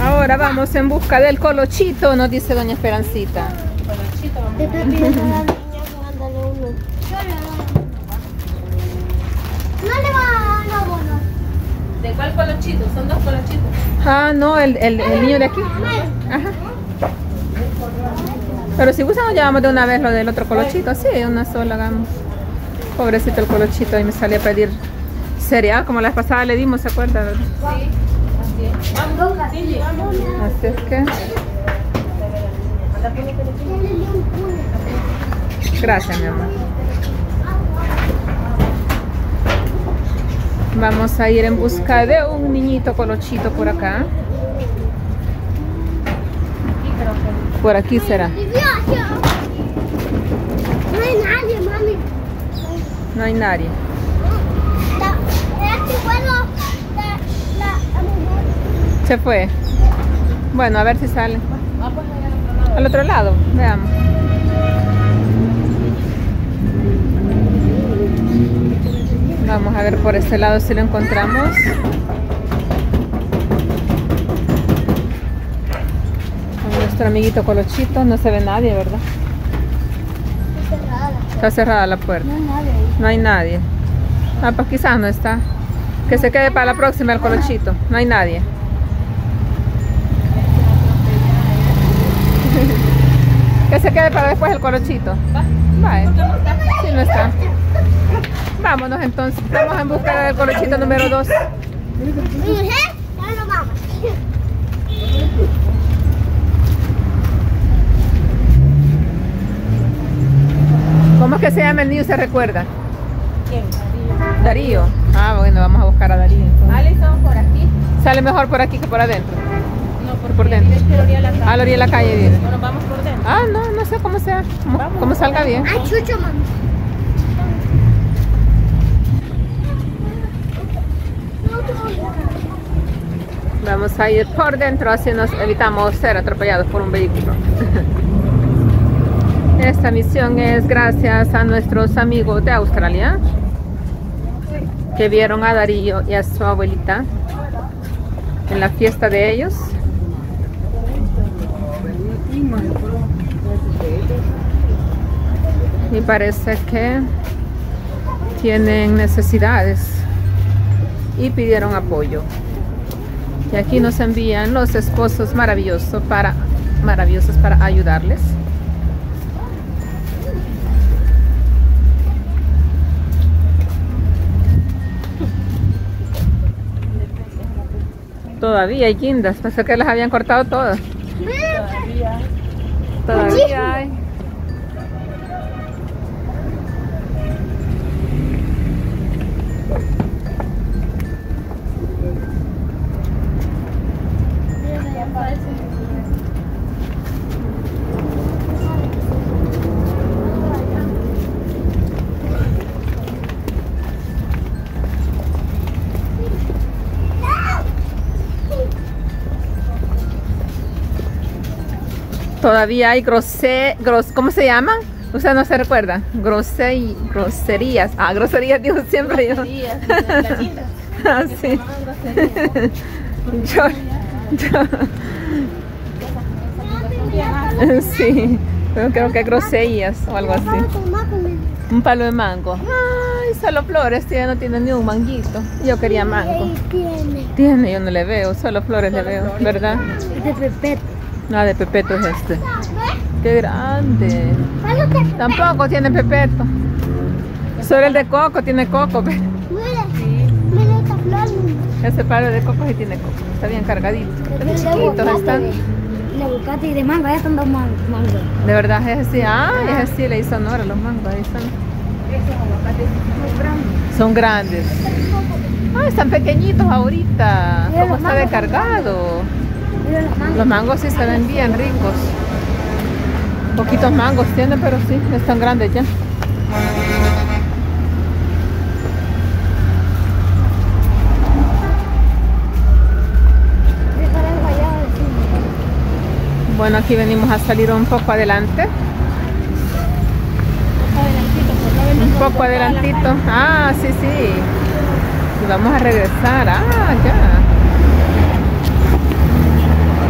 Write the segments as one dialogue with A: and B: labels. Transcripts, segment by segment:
A: Ahora vamos en busca del colochito, nos dice doña Esperancita.
B: Colochito, vamos a ver.
C: No le va a dar bono.
B: ¿De cuál colochito? Son dos colochitos.
A: Ah, no, el niño de aquí. Ajá. Pero si gustan nos llevamos de una vez lo del otro colochito. Sí, una sola hagamos. Pobrecito el colochito, ahí me salía a pedir cereal, como la vez pasada le dimos, ¿se acuerda?
B: Sí, así es. Vamos, Cindy.
A: Así es que... Gracias, mi amor. Vamos a ir en busca de un niñito colochito por acá. Por aquí será.
C: No hay nadie, mami.
A: No hay nadie. Se fue. Bueno, a ver si sale. Al otro lado, veamos. Vamos a ver por este lado si lo encontramos. Con nuestro amiguito colochito, no se ve nadie, ¿verdad? Está cerrada la puerta.
C: No hay nadie.
A: No hay nadie. Ah, pues quizás no está. Que se quede para la próxima el colochito. No hay nadie. Que se quede para después el colochito. Vale. Sí, no está. Vámonos entonces. Vamos en busca del colochito número 2.
C: Ya no vamos.
A: ¿Cómo es que se llama el niño? ¿Se recuerda?
B: ¿Quién?
A: Darío. Ah, bueno, vamos a buscar a Darío. entonces.
B: Alison, por aquí.
A: Sale mejor por aquí que por adentro.
B: No,
A: Por dentro.
B: Es que orilla la calle.
A: A la orilla de la calle viene.
B: Bueno, vamos por dentro.
A: Ah, no, no sé cómo sea. Cómo salga bien.
C: Ay, chucho, mami.
A: Vamos a ir por dentro, así nos evitamos ser atropellados por un vehículo. Esta misión es gracias a nuestros amigos de Australia que vieron a Darío y a su abuelita en la fiesta de ellos. Y parece que tienen necesidades y pidieron apoyo. Y aquí nos envían los esposos maravillosos para ayudarles. Todavía hay guindas, pensé que las habían cortado todas. Todavía hay. Todavía hay ¿cómo se llaman? Usted no se recuerda. Groserías. Ah, groserías digo siempre yo. Ah, sí. Sí, creo que groserías o algo así. Un palo de mango. Ay, solo flores, ya no tiene ni un manguito. Yo quería mango. Tiene, yo no le veo, solo flores le veo, ¿verdad?
C: De pepeto.
A: Ah, de pepeto es este. Qué grande. Tampoco tiene pepeto. Solo el de coco tiene coco.
C: Mira esta flor.
A: Ese palo de coco sí tiene coco. Está bien cargadito. Chiquitos están.
C: De aguacate y de mango, ya están dos mangos.
A: De verdad es así. Ah, es así, le hizo honor a los mangos. Ahí están.
B: Esos aguacates
A: Son grandes. Ah, están pequeñitos ahorita. ¿Cómo está de cargado?
C: Mira los mangos.
A: Los mangos sí se ven bien ricos. Poquitos mangos tienen, pero sí, están grandes ya. Bueno, aquí venimos a salir un poco adelante. Un poco adelantito. Ah, sí, sí. Y vamos a regresar. Ah, ya.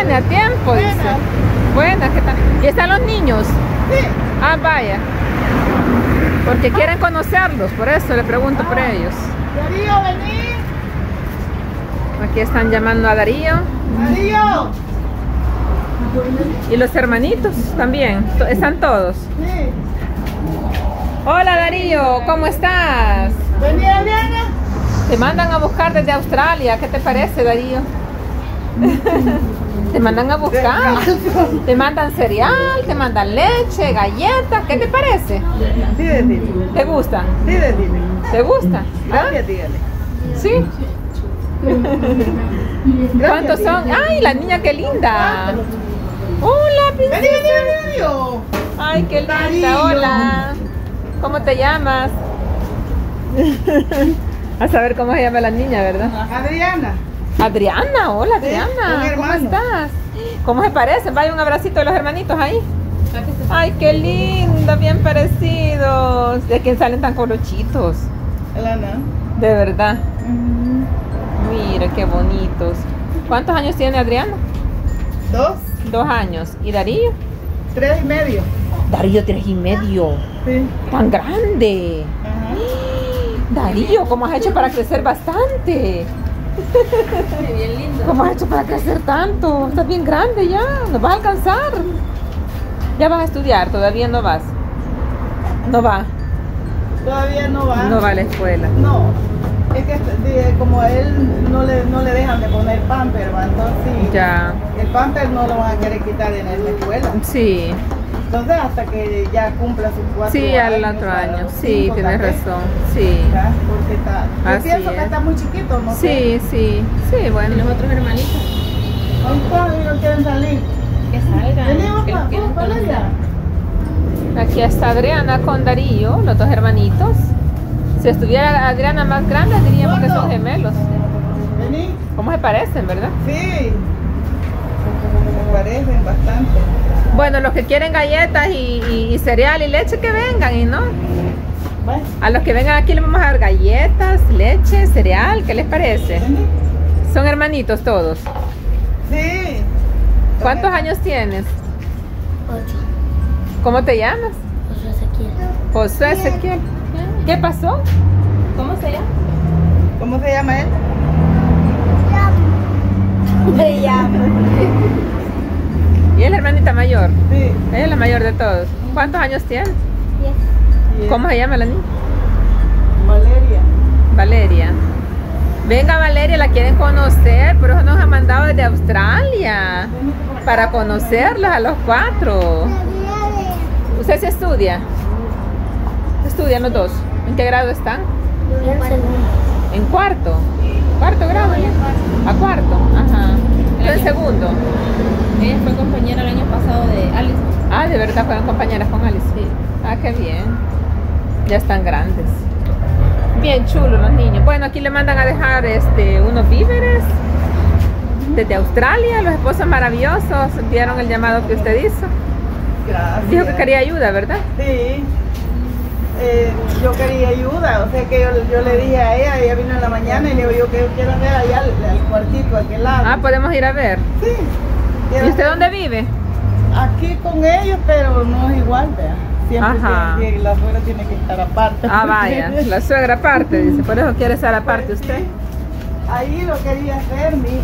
A: viene a tiempo,
D: Buena.
A: dice. Buena, ¿qué tal? ¿Y están los niños?
D: Sí.
A: Ah, vaya. Porque quieren conocerlos, por eso le pregunto por ellos.
D: Darío, vení.
A: Aquí están llamando a Darío.
D: Darío.
A: Y los hermanitos también. Están todos.
D: Sí.
A: Hola Darío, ¿cómo estás?
D: Vení, Adriana.
A: Te mandan a buscar desde Australia. ¿Qué te parece, Darío? Te mandan a buscar. Te mandan cereal, te mandan leche, galletas. ¿Qué te parece?
D: Sí, decime.
A: ¿Te gustan?
D: Sí, decime.
A: ¿Te gustan?
D: Gracias, dígale.
A: ¿Sí? ¿Cuántos son? ¡Ay, la niña, qué linda! ¡Hola,
D: Vení,
A: princesa!
D: vení, Darío.
A: ¡Ay, qué linda!
D: Darío.
A: ¡Hola! ¿Cómo te llamas? A saber cómo se llama la niña, ¿verdad?
D: Adriana.
A: Adriana, hola
D: Sí,
A: Adriana,
D: un
A: ¿cómo
D: hermano.
A: estás? ¿Cómo se parecen? Vaya un abracito de los hermanitos ahí. Ay, qué lindo, bien parecidos. ¿De quién salen tan colochitos?
D: Elana.
A: De verdad. Mira, qué bonitos. ¿Cuántos años tiene Adriana?
D: 2,
A: 2 años. ¿Y Darío?
D: 3 y medio.
A: Darío, 3 y medio.
D: Sí.
A: ¡Tan grande!
D: Ajá.
A: Darío, ¿cómo has hecho para crecer bastante?
B: Bien lindo.
A: ¿Cómo has hecho para crecer tanto? Estás bien grande ya, nos vas a alcanzar. Ya vas a estudiar, todavía no vas. No va,
D: Todavía no va.
A: no va a la escuela.
D: No. Es que como a él no le dejan de poner pamper, ¿va? Entonces sí,
A: Ya,
D: el pamper no lo van a querer quitar en la escuela.
A: sí,
D: Entonces hasta que ya cumpla sus 4
A: sí,
D: años.
A: al otro
D: para
A: año.
D: los
A: Sí,
D: 5
A: tienes
D: tal vez,
A: razón. Sí,
D: ¿ya? Porque está, yo
A: Así
D: pienso
A: es.
D: que está muy chiquito, no sé.
A: sí, sí, sí,
B: ¿Y los
A: bueno.
B: otros hermanitos?
D: Ahí está, ellos quieren salir.
B: Que salgan.
D: Venimos
B: que los quieren
D: para
B: conocer.
D: allá.
A: Aquí está Adriana con Darío, los dos hermanitos. Si estuviera Adriana más grande, diríamos que son gemelos.
D: Vení.
A: ¿Cómo se parecen, verdad?
D: Sí. Me parecen bastante.
A: Bueno, los que quieren galletas y cereal y leche, que vengan, y no.
D: ¿Ves?
A: A los que vengan aquí les vamos a dar galletas, leche, cereal, ¿qué les parece?
D: Vení.
A: Son hermanitos todos.
D: Sí.
A: ¿Cuántos años tienes?
C: 8.
A: ¿Cómo te llamas?
C: Josué Ezequiel.
A: Josué Ezequiel. ¿Qué pasó?
B: ¿Cómo se llama?
D: ¿Cómo se llama él?
C: Me llamo.
A: Y es la hermanita mayor.
D: Sí.
A: Ella es la mayor de todos. ¿Cuántos años tiene?
D: Y
A: ¿Cómo se llama la niña?
D: Valeria.
A: Valeria. Venga Valeria, la quieren conocer, por eso nos ha mandado desde Australia para conocerlos a los 4. ¿Usted se estudia? Estudian los dos. ¿En qué grado están? En cuarto. ¿Cuarto grado? ¿Ya? A cuarto. Ajá. Yo en segundo.
B: Ella fue compañera el año pasado de Alice.
A: Ah, de verdad fueron compañeras con Alice.
B: Sí.
A: Ah, qué bien. Ya están grandes. Bien chulos los niños. Bueno, aquí le mandan a dejar unos víveres desde Australia. Los esposos maravillosos vieron el llamado que usted hizo.
D: Gracias.
A: Dijo que quería ayuda, ¿verdad?
D: Sí. Yo quería ayuda, o sea que yo le dije a ella vino en la mañana y le digo yo que quiero ver allá al cuartito, a aquel lado.
A: Ah, podemos ir a ver.
D: Sí.
A: ¿Y usted dónde vive?
D: Aquí con ellos, pero no es igual, vea. Siempre
A: Ajá.
D: tiene que, la suegra tiene que estar aparte.
A: Ah, vaya, la suegra aparte, dice, por eso quiere estar aparte usted.
D: Ahí lo quería hacer, mi.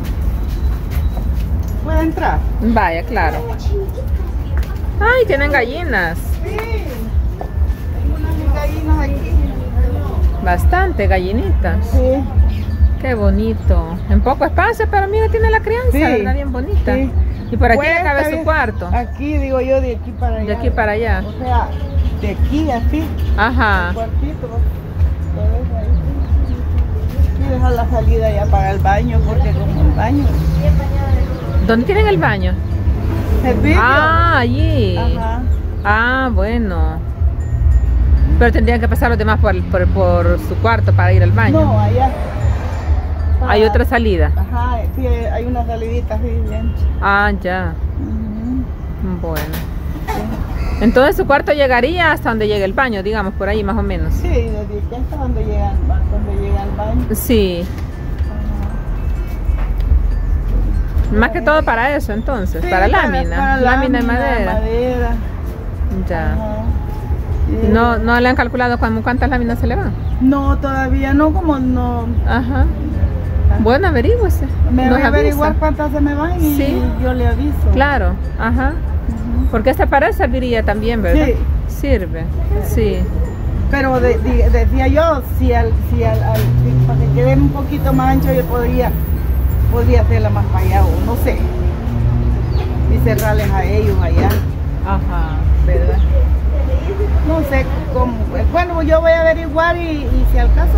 D: ¿Puede entrar?
A: Vaya, claro. Ay, tienen gallinas.
D: Sí. Tengo unas gallinas aquí.
A: Bastante gallinitas.
D: Sí.
A: Qué bonito. En poco espacio, pero mira, tiene la crianza,
D: Sí.
A: ¿verdad? Bien bonita.
D: Sí.
A: Y por aquí
D: Pues,
A: le cabe
D: está
A: su
D: bien.
A: cuarto.
D: Aquí, digo yo, de aquí para allá.
A: De aquí para allá.
D: O sea, de aquí así.
A: Ajá.
D: Cuartito. ¿Lo ves ahí? Y dejar la salida ya para el baño, porque como el baño.
A: ¿Dónde tienen el baño?
D: ¿El vidrio?
A: Ah, allí.
D: Ajá.
A: Ah, bueno. Pero tendrían que pasar los demás por su cuarto para ir al baño.
D: No, allá.
A: Hay
D: Para-
A: otra salida.
D: Ajá, sí, hay una salidita así bien.
A: Ah, ya.
D: Ujú.
A: Bueno. Entonces su cuarto llegaría hasta donde llegue el baño, digamos, por ahí más o menos.
D: Sí, desde aquí hasta donde llega el baño.
A: Sí. Más que todo para eso entonces,
D: Sí,
A: para lámina,
D: para
A: lámina de madera. Ya.
D: Ajá.
A: No le han calculado cuántas láminas se le van.
D: No, todavía no, como no.
A: Ajá. Bueno, averígüese.
D: Me
A: Nos
D: voy a averiguar
A: avisa.
D: cuántas se me van y
A: Sí.
D: yo le aviso.
A: Claro, ajá. Porque esta pared serviría también, ¿verdad?
D: Sí.
A: Sirve, sí.
D: Pero decía yo, si para que quede un poquito más ancho, yo podría hacerla más para allá, o no sé. Y cerrarles a ellos allá.
A: Ajá, ¿verdad?
D: No sé cómo. Bueno, yo voy a averiguar y si al caso,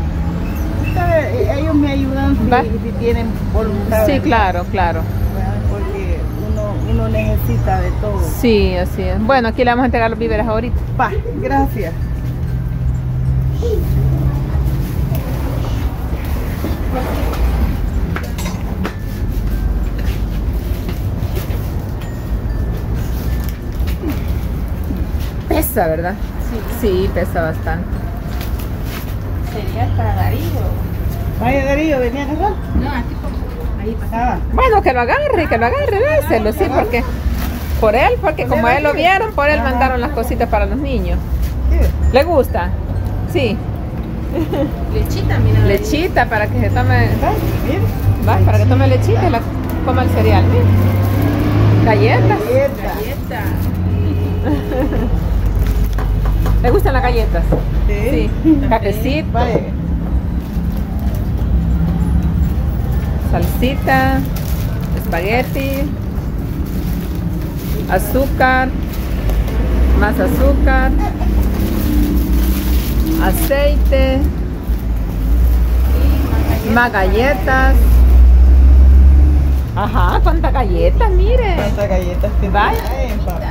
D: ellos me ayudan si tienen voluntad.
A: Sí, claro, claro.
D: Porque uno necesita de todo.
A: Sí, así es. Bueno, aquí le vamos a entregar los víveres ahorita.
D: Pa, gracias.
A: Pesa, ¿verdad? Sí, pesa bastante.
B: Sería para Darío.
D: Vaya Darío, venía a agarrar.
B: No, aquí ahí pasaba.
A: Bueno, que lo agarre, déselo, sí, porque porque como él lo vieron, por él mandaron las cositas para los niños. ¿Le gusta? Sí.
B: Lechita, mira.
A: Lechita para que se tome,
D: Mira.
A: para que tome lechita y la coma el cereal, mira. Galletas.
B: Galleta.
A: ¿Le gustan las galletas?
D: Sí.
A: Cafecito,
D: Vaya.
A: salsita, espagueti, azúcar, más azúcar, aceite, más galletas. Ajá, cuántas galletas, mire.
D: ¿Cuántas galletas te
A: Vaya.
D: traen, papi?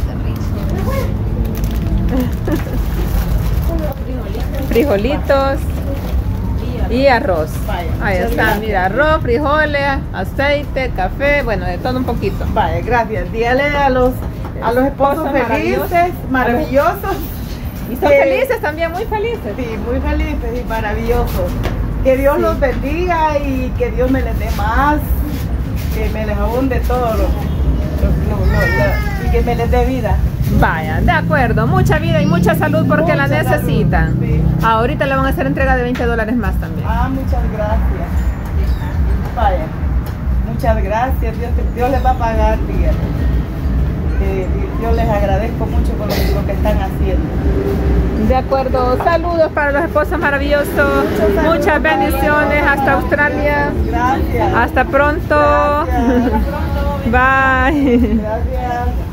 A: Frijolitos y arroz.
D: Vaya,
A: Ahí
D: muchas
A: está,
D: gracias.
A: mira, arroz, frijoles, aceite, café, bueno, de todo un poquito.
D: Vaya, gracias. Dígale a los esposos felices, maravillosos.
A: Y son felices también, muy felices.
D: Sí, muy felices y maravillosos. Que Dios los bendiga y que Dios me les dé más, que me les abunde todo y que me les dé vida.
A: Vaya, de acuerdo, mucha vida y mucha salud porque
D: Mucha
A: la necesitan.
D: salud, sí.
A: Ahorita le van a hacer entrega de $20 más también.
D: Ah, muchas gracias. Vaya, muchas gracias. Dios les va a pagar, dígale. Yo les agradezco mucho por lo que están haciendo.
A: De acuerdo, saludos para los esposos maravillosos.
D: Saludos
A: Muchas
D: para los
A: bendiciones
D: esposos
A: hasta Australia.
D: Gracias.
A: Hasta pronto.
D: Gracias.
A: Bye.
D: Gracias.